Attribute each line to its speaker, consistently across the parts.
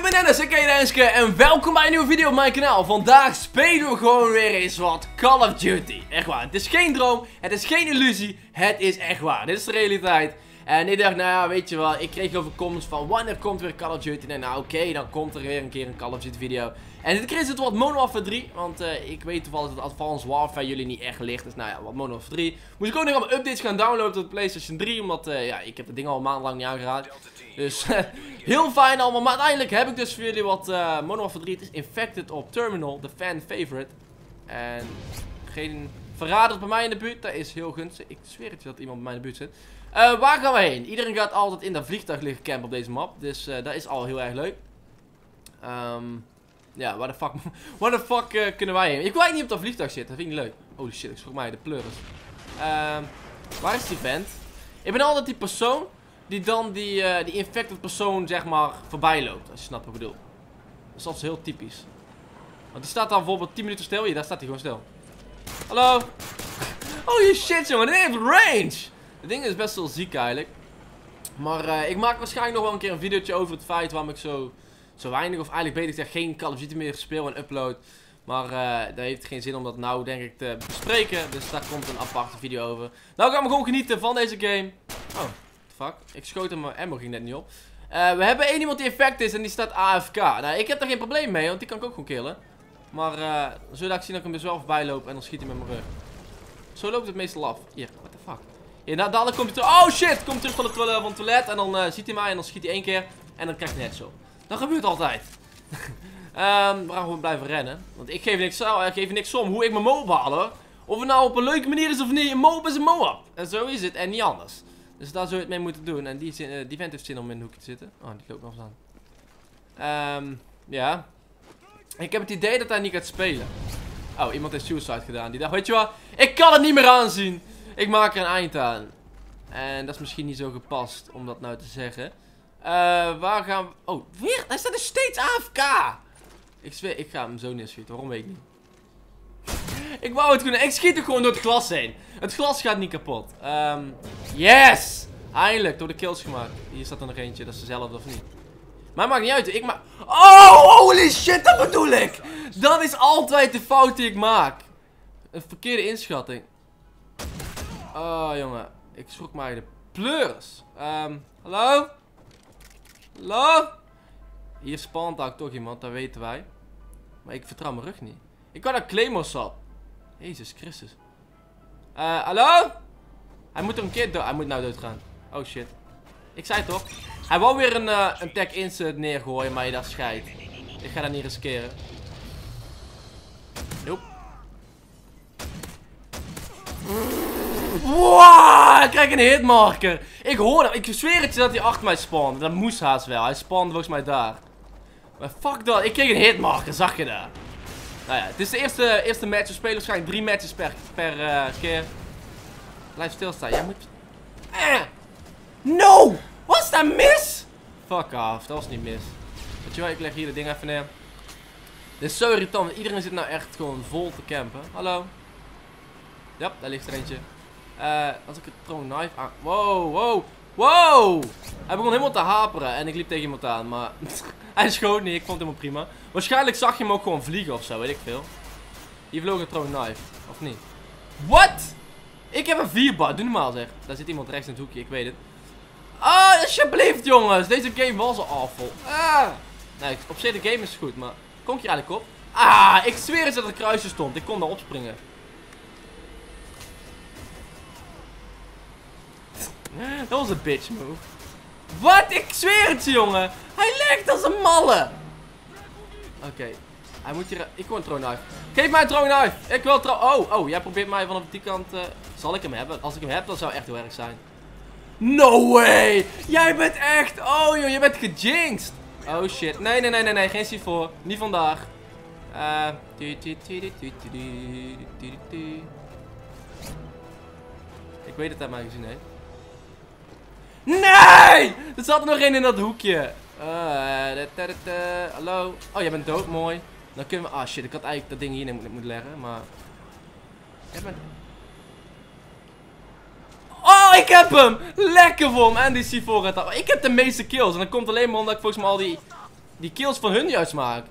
Speaker 1: ben Dennis, ik ben Denske en welkom bij een nieuwe video op mijn kanaal. Vandaag spelen we gewoon weer eens wat Call of Duty. Echt waar, het is geen droom, het is geen illusie, het is echt waar. Dit is de realiteit. En ik dacht, nou ja, weet je wel, ik kreeg over comments van wanneer komt weer Call of Duty. En nou oké, dan komt er weer een keer een Call of Duty video. En dit keer is het wat Modern Warfare 3, want ik weet toevallig dat Advanced Warfare jullie niet echt ligt. Dus nou ja, wat Modern Warfare 3. Moest ik ook nog allemaal updates gaan downloaden op de PlayStation 3, omdat ja, ik heb het ding al een maand lang niet aangeraakt. Dus heel fijn allemaal, maar uiteindelijk heb ik dus voor jullie wat Modern Warfare 3. Het is Infected op Terminal, de fan favorite. En geen verrader bij mij in de buurt, dat is heel gunstig. Ik zweer het je dat iemand bij mij in de buurt zit. Waar gaan we heen? Iedereen gaat altijd in dat vliegtuig liggen campen op deze map. Dus dat is al heel erg leuk. Ja, waar de fuck kunnen wij heen? Ik wil eigenlijk niet op dat vliegtuig zitten, dat vind ik niet leuk. Holy shit, ik schrok mij de pleuris. Waar is die vent? Ik ben altijd die persoon die dan die infected persoon zeg maar voorbij loopt. Als je snapt wat ik bedoel. Dat is altijd heel typisch. Want die staat dan bijvoorbeeld 10 minuten stil. Hier, daar staat hij gewoon stil. Hallo? Holy shit jongen, dit heeft range! Het ding is best wel ziek eigenlijk. Maar ik maak waarschijnlijk nog wel een keer een videootje over het feit waarom ik zo weinig, of eigenlijk beter gezegd geen Call of Duty meer speel en upload. Maar daar heeft geen zin om dat nou denk ik te bespreken. Dus daar komt een aparte video over. Nou gaan we gewoon genieten van deze game. Oh, fuck. Ik schoot hem, mijn ammo ging net niet op. We hebben één iemand die infect is en die staat AFK. Nou, ik heb daar geen probleem mee, want die kan ik ook gewoon killen. Maar zodat ik zie dat ik hem dus wel voorbij loop en dan schiet hij met mijn rug. Zo loopt het meestal af. Hier, what the fuck. Ja, nou, dadelijk komt hij terug. Oh shit, komt terug van het toilet en dan ziet hij mij en dan schiet hij één keer. En dan krijgt hij net zo. Dat gebeurt altijd. We gaan gewoon blijven rennen. Want ik geef niks om hoe ik mijn MOAB haal. Of het nou op een leuke manier is of niet. Een MOAB is een MOAB. En zo is het en niet anders. Dus daar zou je het mee moeten doen. En die vent heeft zin om in een hoekje te zitten. Oh, die loopt nog eens aan. Ja. Ik heb het idee dat hij niet gaat spelen. Oh, iemand heeft suicide gedaan. Die dacht, weet je wat? Ik kan het niet meer aanzien. Ik maak er een eind aan. En dat is misschien niet zo gepast om dat nou te zeggen. Waar gaan we... Oh, weer? Hij staat dus steeds AFK. Ik zweer, ik ga hem zo neerschieten. Waarom weet ik niet. Ik wou het kunnen. Ik schiet er gewoon door het glas heen. Het glas gaat niet kapot. Yes! Eindelijk, door de kills gemaakt. Hier staat er nog eentje. Dat is dezelfde of niet. Maar maakt niet uit. Oh, holy shit, dat bedoel ik. Dat is altijd de fout die ik maak. Een verkeerde inschatting. Oh, jongen. Ik schrok mij de pleuris. Hallo? Hallo? Hier spant ook toch iemand, dat weten wij. Maar ik vertrouw mijn rug niet. Ik kan een claymore sap. Jezus Christus. Hallo? Hij moet er een keer dood. Hij moet nou doodgaan. Oh shit. Ik zei toch? Hij wou weer een tech insert neergooien, maar je dacht scheidt. Ik ga dat niet riskeren. Nope. Wow, ik krijg een hitmarker. Ik hoor hem. Ik zweer het je dat hij achter mij spawnde. Dat moest haast wel. Hij spawnde volgens mij daar. Maar fuck dat. Ik kreeg een hitmarker. Zag je dat? Nou ja, het is de eerste match. We spelen waarschijnlijk 3 matches per keer. Blijf stilstaan. Jij moet... No! Was dat mis? Fuck off. Dat was niet mis. Weet je wel, ik leg hier de ding even neer. Dit is zo irritant. Iedereen zit nou echt gewoon vol te campen. Hallo? Ja, daar ligt er eentje. Als ik het throwing knife aan... Wow, wow, wow! Hij begon helemaal te haperen en ik liep tegen iemand aan, maar... Hij schoot niet, ik vond het helemaal prima. Waarschijnlijk zag je hem ook gewoon vliegen of zo, weet ik veel. Hier vloog een throwing knife, of niet? What? Ik heb een 4-bar, doe normaal zeg. Daar zit iemand rechts in het hoekje, ik weet het. Ah, alsjeblieft jongens, deze game was al awful. Nee, op zich de game is goed, maar... Kom ik hier eigenlijk op? Ah, ik zweer eens dat er een kruisje stond, ik kon daar opspringen. Dat was een bitch move. Wat? Ik zweer het je, jongen. Hij ligt als een malle. Oké. Hij moet hier... Ik wil een throwing knife. Geef mij een throwing knife. Ik wil Oh, jij probeert mij vanaf die kant... Zal ik hem hebben? Als ik hem heb, dan zou het echt heel erg zijn. No way. Jij bent echt... Oh, joh. Je bent gejinxed. Oh, shit. Nee. Geen C4. Niet vandaag. Ik weet dat hij mij gezien heeft. Nee! Er zat er nog één in dat hoekje. Hallo? Oh, jij bent dood, mooi. Dan kunnen we... Ah, shit, ik had eigenlijk dat ding hier in moeten leggen, maar... Jij bent... Oh, ik heb hem! Lekker voor hem! En die C4 gaat af. Ik heb de meeste kills. En dat komt alleen maar omdat ik volgens mij al die die kills van hun juist maak.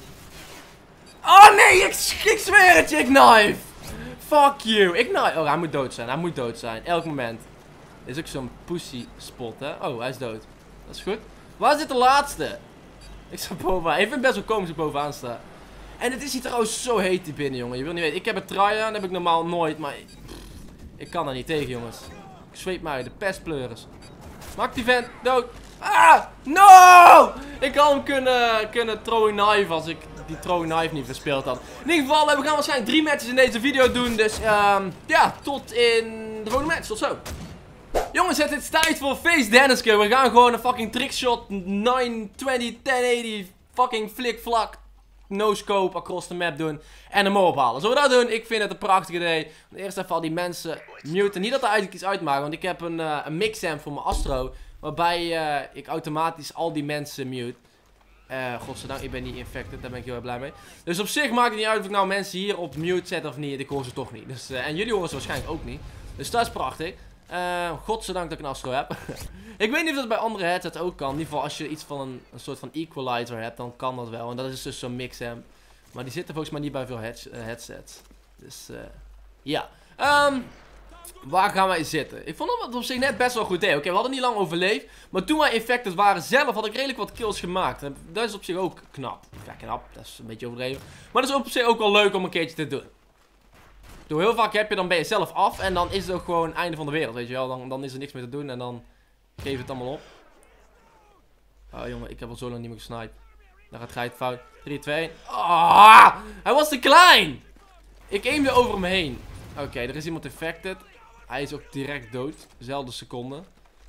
Speaker 1: Oh nee, ik zweer het je, Ignite! Fuck you, Ignite. Oh, hij moet dood zijn, hij moet dood zijn. Elk moment. Dit is ook zo'n pussy spot, hè. Oh, hij is dood. Dat is goed. Waar zit de laatste? Ik sta bovenaan. Ik vind het best wel komisch dat ik bovenaan sta. En het is hier trouwens zo heet hier binnen, jongen. Je wil niet weten. Ik heb een trui aan, dat heb ik normaal nooit, maar... ik kan daar niet tegen, jongens. Ik zweet mij, de pestpleuris. Maak die vent dood. Ah! No! Ik had hem kunnen throwing knife als ik die throwing knife niet verspeeld had. In ieder geval, we gaan waarschijnlijk 3 matches in deze video doen. Dus ja, tot in de volgende match. Tot zo. Jongens, het is tijd voor Face Denniske. We gaan gewoon een fucking trickshot 920 1080 fucking flik-vlak no-scope across the map doen. En hem ophalen. Zullen we dat doen? Ik vind het een prachtig idee. Eerst even al die mensen muten. Niet dat er eigenlijk iets uitmaakt. Want ik heb een mix-amp voor mijn Astro. Waarbij ik automatisch al die mensen mute. Godzijdank, ik ben niet infected. Daar ben ik heel erg blij mee. Dus op zich maakt het niet uit of ik nou mensen hier op mute zet of niet. Ik hoor ze toch niet. Dus, en jullie horen ze waarschijnlijk ook niet. Dus dat is prachtig. Godzijdank dat ik een Astro heb. Ik weet niet of dat bij andere headsets ook kan. In ieder geval als je iets van een soort van equalizer hebt, dan kan dat wel. En dat is dus zo'n mix-amp. Maar die zitten volgens mij niet bij veel headsets. Dus ja. Waar gaan wij zitten? Ik vond het op zich net best wel goed idee. Oké, we hadden niet lang overleefd. Maar toen wij infected waren zelf, had ik redelijk wat kills gemaakt. En dat is op zich ook knap. Ja, knap. Dat is een beetje overdreven. Maar dat is op zich ook wel leuk om een keertje te doen. Door heel vaak dan ben je zelf af. En dan is het ook gewoon het einde van de wereld. Weet je wel. Dan is er niks meer te doen. En dan geef het allemaal op. Oh jongen, ik heb al zo lang niet meer gesniped. Dan gaat het fout. 3, 2, 1. Ah! Hij was te klein! Ik aimde over hem heen. Oké, er is iemand infected. Hij is ook direct dood. Zelfde seconde.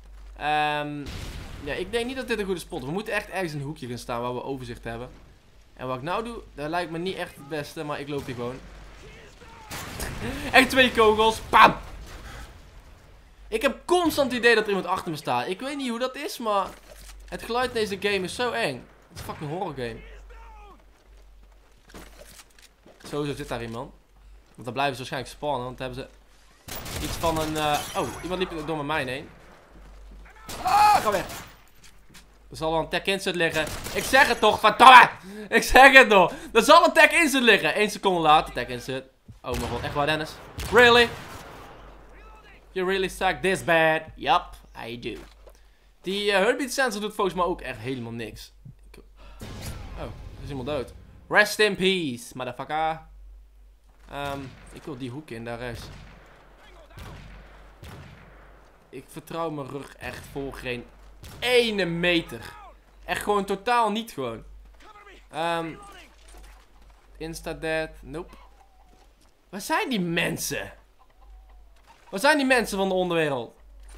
Speaker 1: Ja, ik denk niet dat dit een goede spot is. We moeten echt ergens in een hoekje gaan staan waar we overzicht hebben. En wat ik nou doe, dat lijkt me niet echt het beste. Maar ik loop hier gewoon. Echt 2 kogels. Pam! Ik heb constant het idee dat er iemand achter me staat. Ik weet niet hoe dat is, maar het geluid in deze game is zo eng. Het is een fucking horror game. Sowieso zit daar iemand. Want dan blijven ze waarschijnlijk spawnen, want dan hebben ze iets van een... Oh, iemand liep door mijn mijn heen. Ah, ga weg. Er zal wel een tech insert liggen. Ik zeg het toch, verdomme! Ik zeg het nog. Er zal een tech insert liggen. 1 seconde later, tech insert. Oh mijn god, echt waar, Dennis? Really? You really suck this bad? Yup, I do. Die heartbeat sensor doet volgens mij ook echt helemaal niks. Oh, er is iemand dood. Rest in peace, motherfucker. Ik wil die hoek in, daar rechts. Ik vertrouw mijn rug echt voor geen ene meter. Echt gewoon totaal niet gewoon. Insta-dead, nope. Waar zijn die mensen? Waar zijn die mensen van de onderwereld?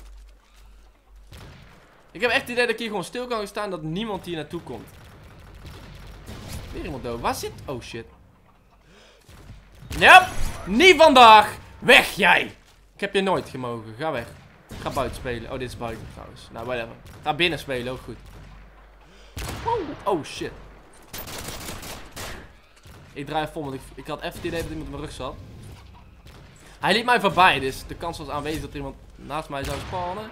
Speaker 1: Ik heb echt het idee dat ik hier gewoon stil kan gaan staan. Dat niemand hier naartoe komt. Weer iemand dood. Waar zit... Oh shit. Yep. Niet vandaag. Weg jij. Ik heb je nooit gemogen. Ga weg. Ga buiten spelen. Oh, dit is buiten trouwens. Nou, whatever. Ga binnen spelen. Ook goed. Oh shit. Ik draai vol. Want ik had even het idee dat iemand op mijn rug zat. Hij liep mij voorbij. Dus de kans was aanwezig dat er iemand naast mij zou spawnen.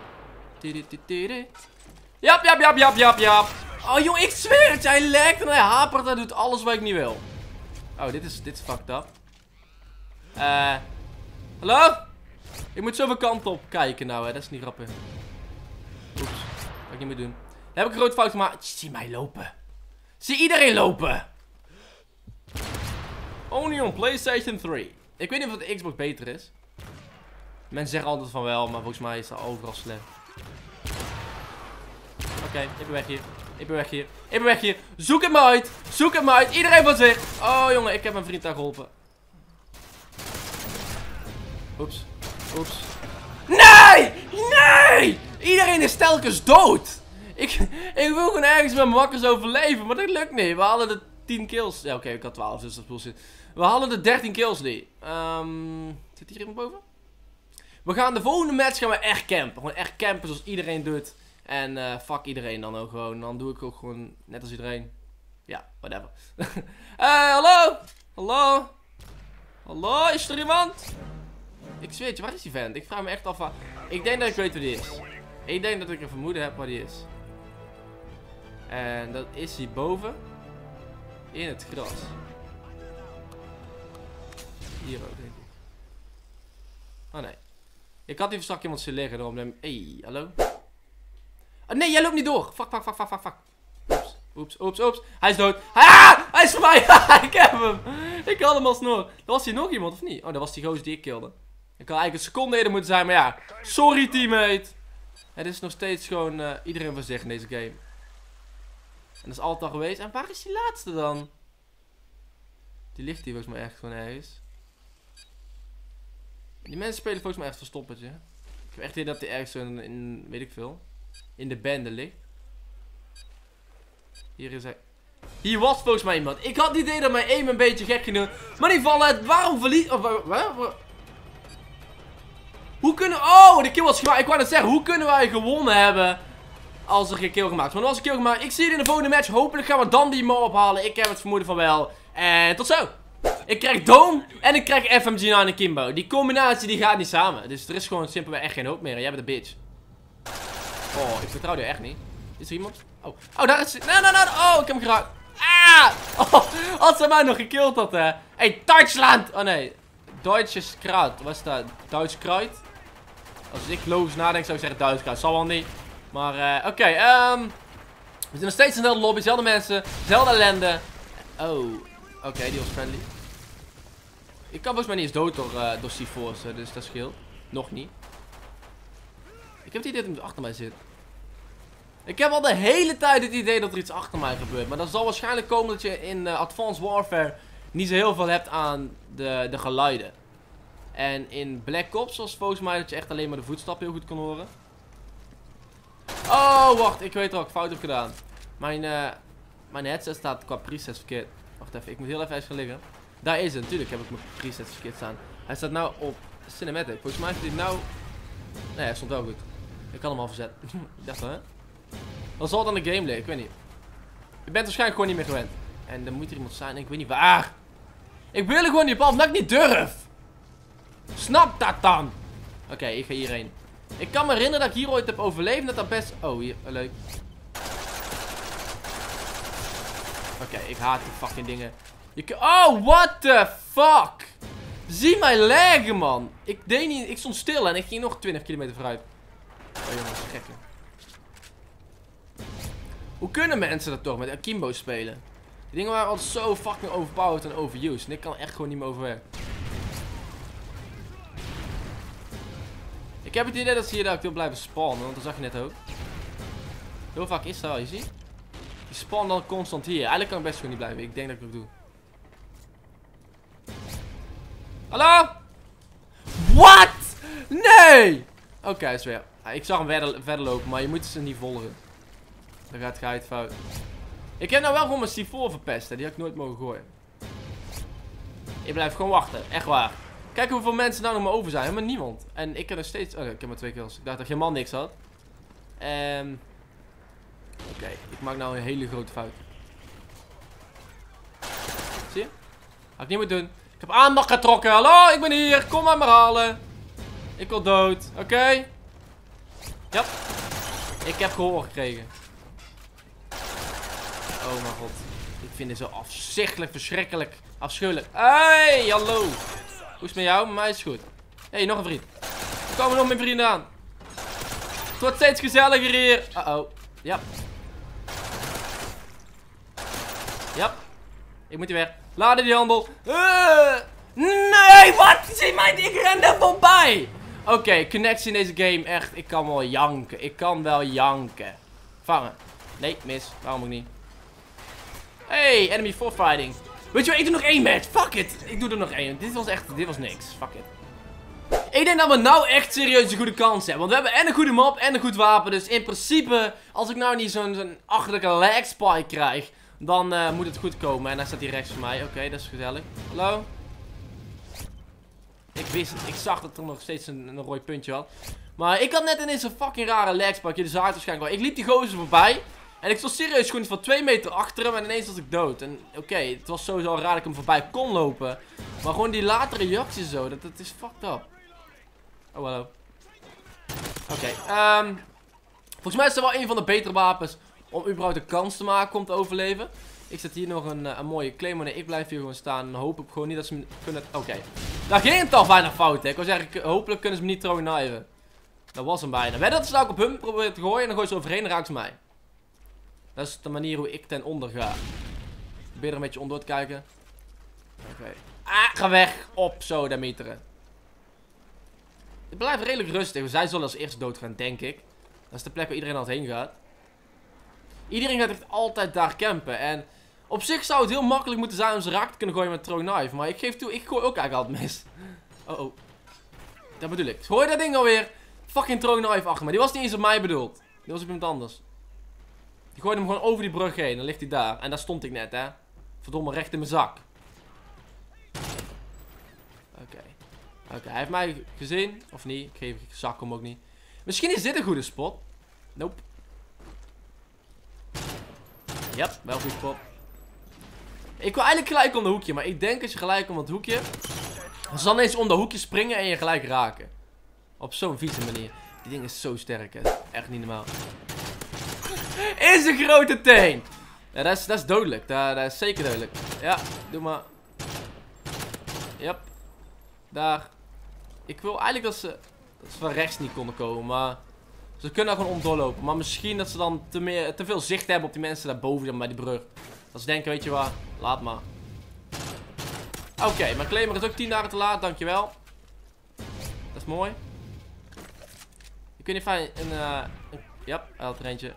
Speaker 1: Jap. Oh joh, ik zweer het. Hij lekt en hij hapert. Hij doet alles wat ik niet wil. Oh, dit is fucked up. Hallo? Ik moet zoveel kanten op kijken nou, hè. Dat is niet grappig. Oeps. Wat ik niet moet doen. Dan heb ik een grote fout gemaakt. Zie mij lopen. Zie iedereen lopen. Only on PlayStation 3. Ik weet niet of de Xbox beter is. Mensen zeggen altijd van wel, maar volgens mij is dat overal slecht. Oké, ik ben weg hier. Ik ben weg hier. Zoek het me uit. Zoek het me uit. Iedereen van zich. Oh jongen, ik heb mijn vriend daar geholpen. Oeps. Nee! Iedereen is telkens dood. Ik wil gewoon ergens met mijn makkers overleven, maar dat lukt niet. We hadden de 10 kills. Ja, oké, ik had 12, dus dat is bullshit. We hadden de 13 kills niet. Zit hier iemand boven? We gaan de volgende match gaan we echt campen. Gewoon echt campen zoals iedereen doet. En fuck iedereen dan ook gewoon. Dan doe ik ook gewoon net als iedereen. Ja, whatever. Hallo? Hallo, is er iemand? Ik zweer je, waar is die vent? Ik vraag me echt af waar... Ik denk dat ik weet waar die is. Ik denk dat ik een vermoeden heb waar die is. En dat is hierboven. In het gras. Hier ook, denk ik. Oh nee. Ik had hier straks iemand zien liggen. Daarom neem... Hey, hallo? Oh nee, jij loopt niet door. Fuck. Oeps. Hij is dood. Ah! Hij is voor mij. Ik heb hem. Ik had hem alsnog. Er was hier nog iemand, of niet? Oh, dat was die gozer die ik kilde. Ik had eigenlijk een seconde eerder moeten zijn, maar ja. Sorry, teammate. Het is nog steeds gewoon iedereen voor zich in deze game. En dat is altijd al geweest. En waar is die laatste dan? Die ligt hier volgens mij echt gewoon ergens. Die mensen spelen volgens mij echt verstoppertje. Ik heb echt idee dat hij ergens in, weet ik veel, in de bende ligt. Hier is hij. Hier was volgens mij iemand. Ik had het idee dat mijn aim een beetje gek genoeg. Maar in ieder geval, waarom verlies... Hoe kunnen... Oh, de kill was gemaakt. Ik wou net zeggen, hoe kunnen wij gewonnen hebben als er geen kill gemaakt is? Maar er was een kill gemaakt. Ik zie het in de volgende match. Hopelijk gaan we dan die mo ophalen. Ik heb het vermoeden van wel. En tot zo. Ik krijg Dome en ik krijg FMG aan de Kimbo. Die combinatie die gaat niet samen. Dus er is gewoon simpelweg echt geen hoop meer. En jij bent een bitch. Oh, ik vertrouw je echt niet. Is er iemand? Oh, daar is... Nee. Oh, ik heb hem geraakt. Ah! Oh, als ze mij nog gekilld had, hè. Hey, Duitsland! Oh nee. Duitsches kruid. Wat is dat? Duits kruid? Als ik logisch nadenk zou ik zeggen Duits kruid. Zal wel niet. Maar, oké. We zijn nog steeds in dezelfde lobby. Dezelfde mensen. Dezelfde ellende. Oh. Oké, die was friendly. Ik kan volgens mij niet eens dood door C4's, dus dat scheelt. Nog niet. Ik heb het idee dat hij achter mij zit. Ik heb al de hele tijd het idee dat er iets achter mij gebeurt. Maar dat zal waarschijnlijk komen dat je in Advanced Warfare niet zo heel veel hebt aan de geluiden. En in Black Ops was volgens mij dat je echt alleen maar de voetstappen heel goed kon horen. Oh, wacht. Ik weet wat ik fout heb gedaan. Mijn headset staat qua presets verkeerd. Wacht even, ik moet heel even gaan liggen. Daar is het, natuurlijk heb ik mijn presets verkeerd staan. Hij staat nou op Cinematic. Volgens mij is hij nou... Nee, hij stond wel goed. Ik kan hem al verzetten. Ik dacht wel, hè? Dan zal het aan de game liggen, ik weet niet. Je bent waarschijnlijk gewoon niet meer gewend. En dan moet er iemand zijn, ik weet niet waar. Ik wil er gewoon niet op af, omdat ik niet durf. Snap dat dan? Oké, ik ga hierheen. Ik kan me herinneren dat ik hier ooit heb overleefd. Dat best... Oh, hier, leuk. Oké, ik haat die fucking dingen. Oh, what the fuck? Zie mij laggen, man. Ik deed niet... Ik stond stil en ik ging nog 20 kilometer vooruit. Oh, jongens, gekke. Hoe kunnen mensen dat toch met Akimbo spelen? Die dingen waren altijd zo fucking overpowered en overused. En ik kan echt gewoon niet meer overwerken. Ik heb het idee dat ze hier ook wil blijven spawnen, want dat zag je net ook. Heel vaak is dat al, je ziet. Die spawn dan constant hier. Eigenlijk kan ik best gewoon niet blijven. Ik denk dat ik het doe. Hallo? What? Nee! Oké, is weer. Ik zag hem verder lopen, maar je moet ze niet volgen. Dan gaat het fout. Ik heb nou wel gewoon mijn C4 verpest, hè. Die had ik nooit mogen gooien. Ik blijf gewoon wachten, echt waar. Kijk hoeveel mensen nou nog maar over zijn. Helemaal niemand. En ik heb nog steeds... Oh, ik heb maar 2 kills. Ik dacht dat geen man niks had. Oké, ik maak nou een hele grote fout. Zie je? Had ik niet moeten doen. Ik heb aandacht getrokken. Hallo, ik ben hier. Kom maar halen. Ik wil dood. Oké. Ja. Ik heb gehoor gekregen. Oh mijn god. Ik vind dit zo afzichtelijk, verschrikkelijk, afschuwelijk. Hey, hallo. Hoe is het met jou? Met mij is het goed. Hey, nog een vriend. Er komen nog meer vrienden aan. Het wordt steeds gezelliger hier. Uh-oh. Ja. Ja. Ik moet hier weg. Laden die handel. Nee, wat? Zie mij, ik ren er voorbij. Oké, connectie in deze game. Echt, ik kan wel janken. Ik kan wel janken. Vangen. Nee, mis. Waarom ook niet? Hey, enemy for fighting. Weet je wat, ik doe nog 1 match. Fuck it. Ik doe er nog 1. Dit was niks. Fuck it. Ik denk dat we nou echt serieus een goede kans hebben. Want we hebben en een goede map en een goed wapen. Dus in principe, als ik nou niet zo'n achterlijke lag spike krijg, dan moet het goed komen. En hij staat hier rechts van mij. Oké, dat is gezellig. Hallo? Ik wist het. Ik zag dat er nog steeds een rooi puntje had. Maar ik had net ineens een fucking rare lag spike. Je zaait waarschijnlijk wel. Ik liep die gozer voorbij. En ik stond serieus gewoon van 2 meter achter hem en ineens was ik dood. En oké, het was sowieso raar dat ik hem voorbij kon lopen. Maar gewoon die latere reacties zo, dat is fucked up. Oh, hallo. Oké, volgens mij is dat wel een van de betere wapens om überhaupt een kans te maken om te overleven. Ik zet hier nog een mooie claim. Ik blijf hier gewoon staan. En hoop ik gewoon niet dat ze me kunnen... Oké. Daar ging het al bijna fout, hè. Ik wou zeggen, hopelijk kunnen ze me niet throw kniven. Dat was hem bijna. Weet dat ze nou op hem proberen te gooien en dan gooi ze overheen en raakt ze mij. Dat is de manier hoe ik ten onder ga. Probeer er een beetje onder te kijken. Oké. Ga weg. Op zo, de meteren. Het blijft redelijk rustig. Zij zullen als eerste doodgaan, denk ik. Dat is de plek waar iedereen altijd heen gaat. Iedereen gaat echt altijd daar campen. En op zich zou het heel makkelijk moeten zijn om ze raak te kunnen gooien met throw knife. Maar ik geef toe, ik gooi ook eigenlijk altijd mis. Oh. Dat bedoel ik. Hoor je dat ding alweer? Fucking throw knife achter me. Die was niet eens op mij bedoeld. Die was op iemand anders. Die gooide hem gewoon over die brug heen. Dan ligt hij daar. En daar stond ik net, hè. Verdomme, recht in mijn zak. Oké, hij heeft mij gezien. Of niet? Ik zak hem ook niet. Misschien is dit een goede spot. Nope. Yep, wel een goede spot. Ik wil eigenlijk gelijk om de hoekje. Maar ik denk als je gelijk om het hoekje... ze dan eens om de hoekje springen en je gelijk raken. Op zo'n vieze manier. Die ding is zo sterk, hè. Echt niet normaal. Is een grote teen. Ja, dat is dodelijk. Dat is zeker dodelijk. Ja, doe maar. Yep. Daar. Ik wil eigenlijk dat ze van rechts niet konden komen, maar ze kunnen daar gewoon om doorlopen. Maar misschien dat ze dan te veel zicht hebben op die mensen daarboven dan bij die brug. Dat ze denken, weet je wat, laat maar. Oké, mijn claimer is ook 10 dagen te laat, dankjewel. Dat is mooi. Ik weet niet of hij ja, hij had er eentje.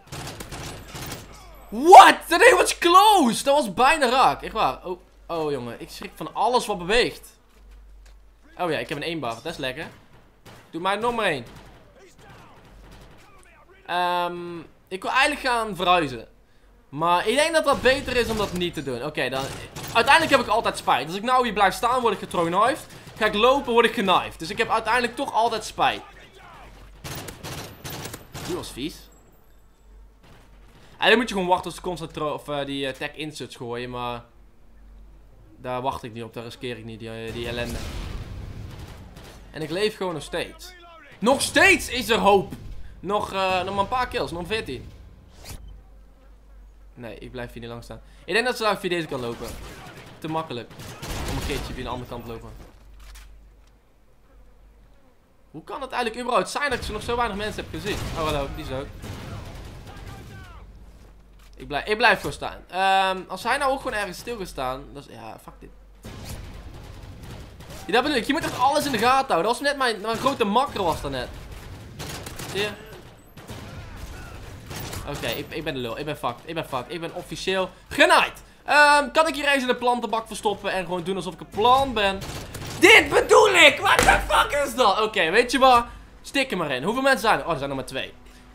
Speaker 1: What? Dat ding was close! Dat was bijna raak, echt waar. Oh jongen, ik schrik van alles wat beweegt. Oh ja, ik heb een 1 bar. Dat is lekker. Doe maar nog maar 1. Ik wil eigenlijk gaan verhuizen. Maar ik denk dat dat beter is om dat niet te doen. Oké, dan... uiteindelijk heb ik altijd spijt. Als ik nou hier blijf staan, word ik getrongnived. Ga ik lopen, word ik genived. Dus ik heb uiteindelijk toch altijd spijt. Die was vies. En dan moet je gewoon wachten tot ze constant die tech inserts gooien. Maar... daar wacht ik niet op. Daar riskeer ik niet, die ellende. En ik leef gewoon nog steeds. Nog steeds is er hoop. Nog maar een paar kills. Nog 14. Nee, ik blijf hier niet lang staan. Ik denk dat ze daar via deze kan lopen. Te makkelijk. Om een keertje via de andere kant te lopen. Hoe kan het eigenlijk überhaupt zijn dat ik nog zo weinig mensen heb gezien? Oh, hallo. Die is ook. Ik blijf gewoon staan. Als hij nou ook gewoon ergens stil gaat staan. Dan is, ja, fuck dit. Ja, dat bedoel ik. Je moet echt alles in de gaten houden. Dat was net mijn grote makker was dat net. Zie je? Oké, ik ben de lul. Ik ben fucked. Ik ben officieel genaaid. Kan ik hier eens in de plantenbak verstoppen en gewoon doen alsof ik een plant ben? Dit bedoel ik! What the fuck is dat? Oké, weet je wat? Stik er maar in. Hoeveel mensen zijn er? Oh, er zijn nog maar 2.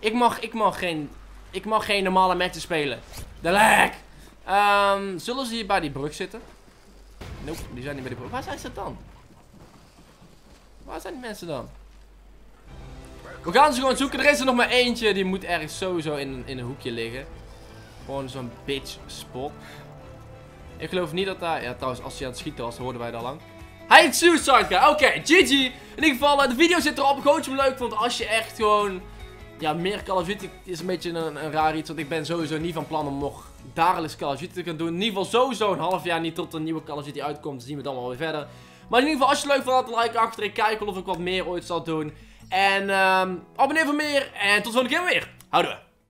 Speaker 1: Ik mag geen normale matchen spelen. De lag! Zullen ze hier bij die brug zitten? Nope, die zijn niet bij die brug. Waar zijn ze dan? Waar zijn die mensen dan? We gaan ze gewoon zoeken. Er is er nog maar eentje. Die moet ergens sowieso in een hoekje liggen. Gewoon zo'n bitch spot. Ik geloof niet dat daar... ja, trouwens, als hij aan het schieten was, hoorden wij dat al lang. Hij heet Suicide Guy. Oké, GG. In ieder geval, de video zit erop. Ik hoop dat je hem leuk vond. Als je echt gewoon... ja, meer Call of Duty is een beetje een raar iets. Want ik ben sowieso niet van plan om nog dagelijks Call of Duty te gaan doen. In ieder geval sowieso een half jaar niet tot een nieuwe Call of Duty uitkomt. Dan zien we het allemaal weer verder. Maar in ieder geval, als je het leuk vond, laat een like achter. Ik kijk of ik wat meer ooit zal doen. En abonneer voor meer. En tot de volgende keer weer. Houden we.